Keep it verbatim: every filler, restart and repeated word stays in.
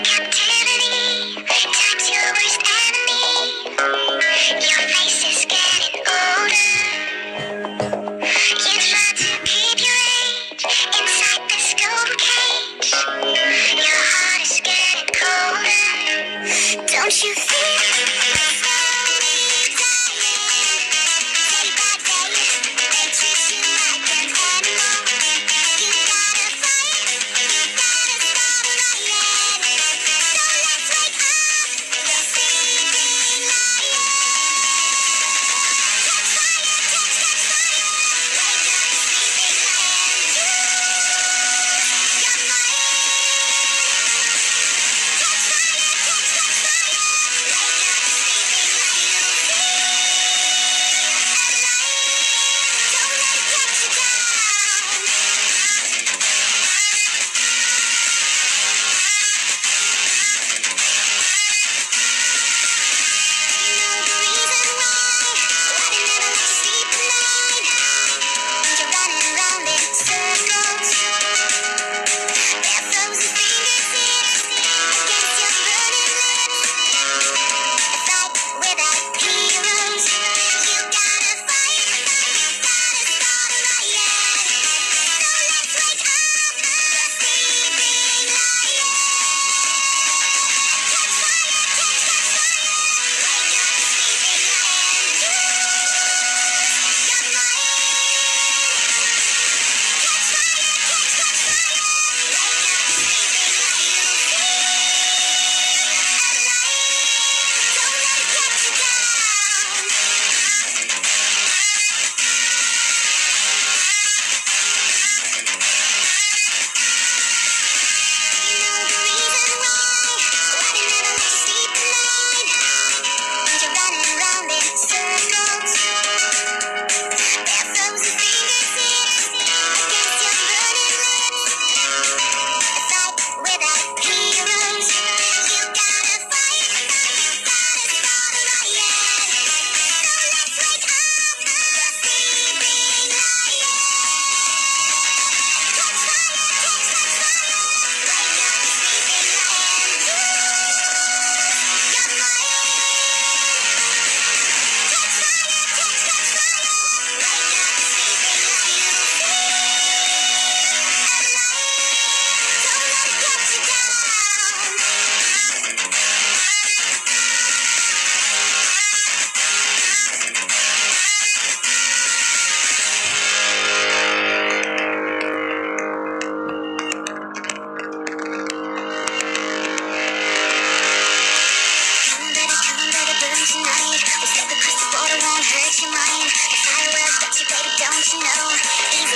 Captivity, time's your worst enemy. Your face is getting older. You try to keep your age inside this golden cage. Your heart is getting colder. Don't you feel it? Slowly dying, day by day. They treat you like an animal. You gotta fight, you gotta stop lying. So let's wake up, the sleeping lion. Catch fire, catch, catch fire. Wake up, sleeping lion. You're mine. Catch fire, catch, catch fire. Wake up, sleeping lion. Don't let it get you down. You know the reason why. Why they never let you sleep at night. And you're running around in circles. Their frozen fingertips against your burning lips. A fight without heroes. You gotta fight, you gotta stop lying. So let's wake up, the sleeping lion. Catch fire, catch, catch fire. Wake up, sleeping lion. You're mine. Catch fire, catch, catch fire. Wake up, sleeping lion. Don't let it get you down. You know the reason why. Why they never let you sleep at night. And you're running around in circles. Their frozen fingertips against your burning lips. A fight without heroes. You gotta fight, you gotta stop lying. So let's wake up, the sleeping lion. Catch fire, catch, catch fire. Wake up, sleeping lion. You're mine. Catch fire, catch, catch fire. Wake up, sleeping lion. Don't let it get you down. Come on, baby, come on, baby, burn tonight. We'll step across the border, won't hurt your mind. The fireworks got you, baby, don't you know? Easy